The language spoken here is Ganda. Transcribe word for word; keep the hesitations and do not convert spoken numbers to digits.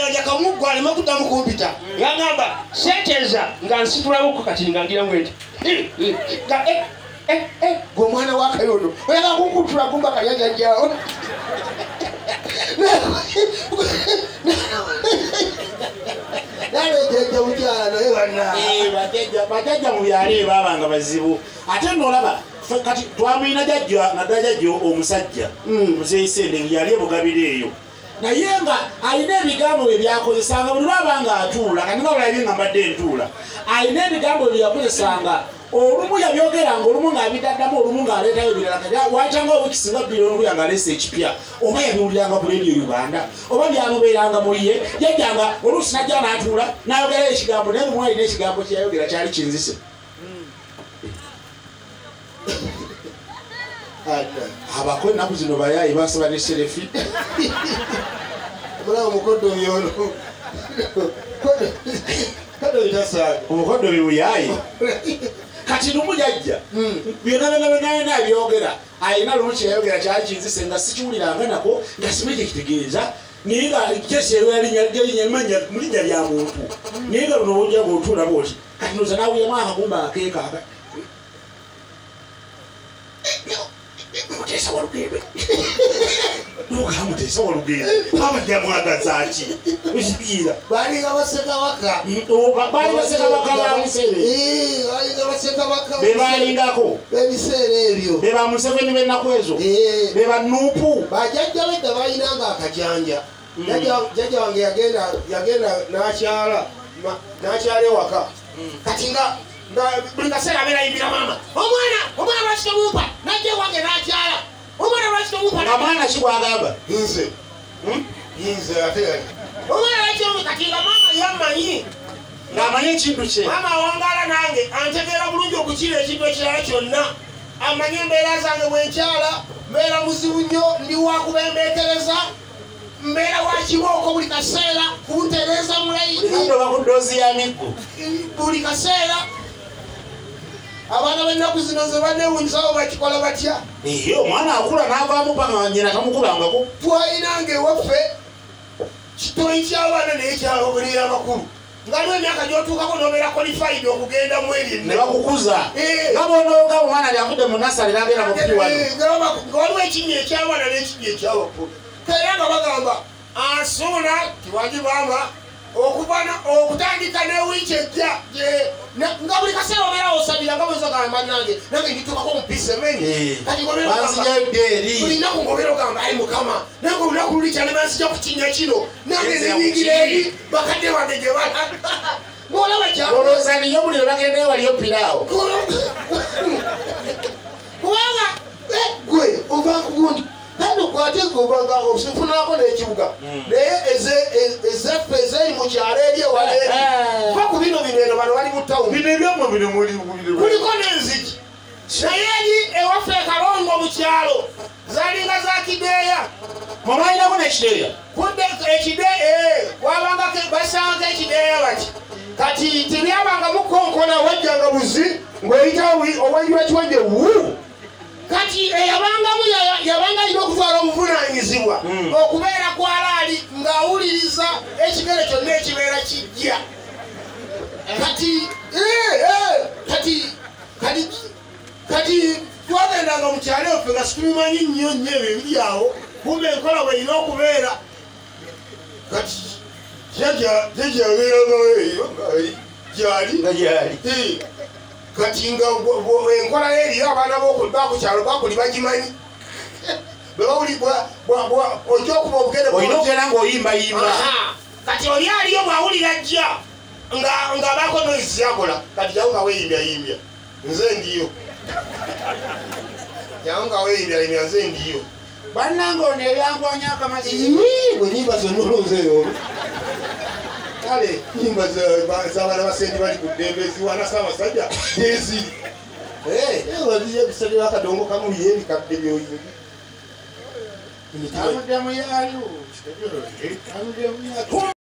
kuyanja kamugwa alema kuddamu kumpita ngamba seeteza nga nsitulawoko kati ngangira mwenti nga eh eh eh gwe mwana wa Kayondo oyaga kunkutula kumba kayanja jjawo nawe jjajja mukyala naye banna bajjajja mu byalo baabanga bazibu ate nolaba kati twamwina jjajja nga jjajja omusajja muzeeyi Sendege yali ebugabire eyo naye nga alina ebigambo bye byakozesanga buli lwabanga atuula kati nga bulabye nga mbadde ntuula alina ebigambo bye yakozesanga olumu yabyogeranga olumu ng'abidaddamu olumu ng'aleetayo ebirala kati wakyanga obukisinga bbiri oluya ng'aleesa ekipya oba yabiwuliranga ku leediyo Uganda oba byamubeeranga mu ye yajjanga oluusi najja n'atuula n'ayogerayo ekigambo naye lumu alina ekigambo kye yayogera kyali kinzise abako ennaku zino bayaayi basaba ne serefi mulaba omukoddo byono koddo bitasaaga omukoddo bibuyaayi kati lumu jajja byonna byonna byogera alina lumu kyeyayogera kyali kinzise nga sikiwuliranga nako nga simanyi kyekitegeeza naye nga kyesi erimanya mulinnya lya muntu naye nga luno ojja ng'otuula bwoti kati noza nawulyamu akagumba akeekaaga Mutesa Walugembe Nuga Mutesa Walugembe abadde amwagaza ki ukibiira balinga bassekabaka balinga bassekabaka ba Museveni ee balinga bassekabaka be balingako bebiseera ebyo be ba Museveni b'ennaku ezo be ba Nuupu bajjajja bedda balinanga akajanja jjajja wange yagenda yagenda n'akyala n'akyala ewaka kati nga buli kaseera abeera ayimbira maama omwana omwana lwaki tomumpa najja wange n'akyala omwana lwaki tomumpa nga mwana ki bwagamba nze nze ate omwana lwaki tomumpa kati nga maama yammanyi ng'amanyi ekintu kye maama awangaala nange antegeera bulungi okukira ekintu ekirala kyonna amanyi embeera zange bwenkyala mbeera muzibu nnyo ndi wakubembeetereza mbeera wa kibooko buli kaseera kuntereeza mulayini ndo bakudoozi ya miggo buli kaseera abaana b'ennaku zino ze banneewuunyisawo bakikola batya ee omwana akula n'avaamu paka nyina tamukubangako twalinanga ewaffe kitoyi ky'abaana naye kyababuulira amakulu ngaliwo emyaka gy'otuukako n'obeera qualified okugenda mu eri ne bakukuza nga bonooga omwana lyavudde mu nasale n'abeera mu piwano nga waliwo ekinnya eky'abaana n'ekinnya eky'abakulu era nga bagamba asuuna tiwagibamba okutandika n'ewiiki ejja nga buli kaseera obeera osabira nga bwezagamba nange nange ndituukako omupiisa emenye buli nnaku ngaobeera ogamba ayi mukama naye nga olunaku luli kyane bansijja ku kinnya kino nange nenyingira eri bakadde bange gye bala ng'olaba olowooza niyo buli lwebagendayo waliyo piraawo kubanga gwe ovanku gundi kandi okwate gobanga ofunako n'ekibuga naye ezaffe ezeri mu kyalo eri ewala eri va ku bino bino eno bano bali mu tawuni bino ebyamwe bino kuliko n'enzigi naye eri ewaffe ekalongo mu kyalo zalinga za kideeya mwabalinako n'ekideeya kudde ekideeya wabangako basangako ekideeya bati kati tebyabanga mukonkona wajjanga buzi ng'oyitawo owayibwa kiwajje wu kati eyabangamu yabanga alina okutwala obuvunaanyizibwa okubeera kwalaali ng'awuliriza ekigere kyonna ekibeera kijja kati kati kati kati twagendanga mu kyalo effe nga situbimanyi nnyo nnyo ebyo ebiri awo kumbe enkola bweyina okubeera kati jajyabeerangawo eyo gyali kati nga enkola eriyo abaana bakukyalo bakuli bagimanyi ojja okuba obugere olina okugenda ng'oyimbayimba kati oli aliyo bwawulira ajja ng'abaako noisi yakola kati jawo nga weeyimbyayimbya nze ndiyo jawo nga weeyimbyayimbya nze ndiyo bannanga ono ebyankwanya akamazzi bwe nyimba zonna olonzeeyo kale nyimba z'abaana basendi bali ku ddembe eziwana Ssaabasajja eziri waziyo ebisalira akadongo kamuliyo ebikadde byoyiri amuddemu yaaliwo